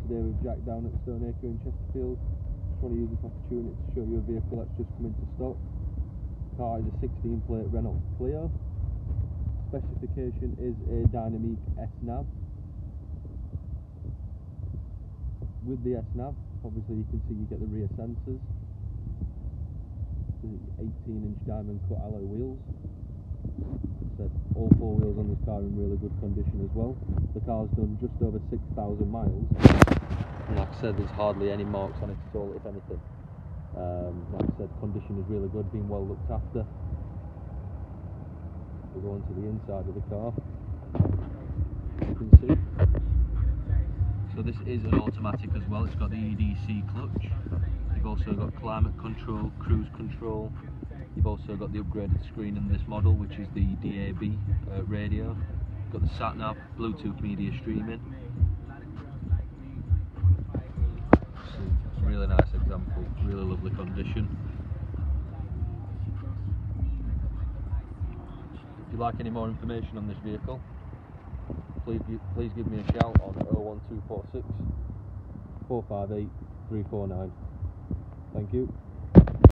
today with Jack down at Stoneacre in Chesterfield. Just want to use this opportunity to show you a vehicle that's just come into stock. The car is a 16 plate Renault Clio. Specification is a dynamic S-nav. With the S-nav, obviously you can see you get the rear sensors, the 18-inch diamond cut alloy wheels. Said all four wheels on this car in really good condition as well. The car's done just over 6,000 miles, and like I said, there's hardly any marks on it at all, if anything. Like I said, condition is really good, being well looked after. We'll go on to the inside of the car. You can see. So this is an automatic as well. It's got the EDC clutch. You've also got climate control, cruise control. You've also got the upgraded screen in this model, which is the DAB radio. You've got the sat-nav, Bluetooth media streaming. Really nice example, really lovely condition. If you'd like any more information on this vehicle, please give me a shout on 01246 458 349. Thank you.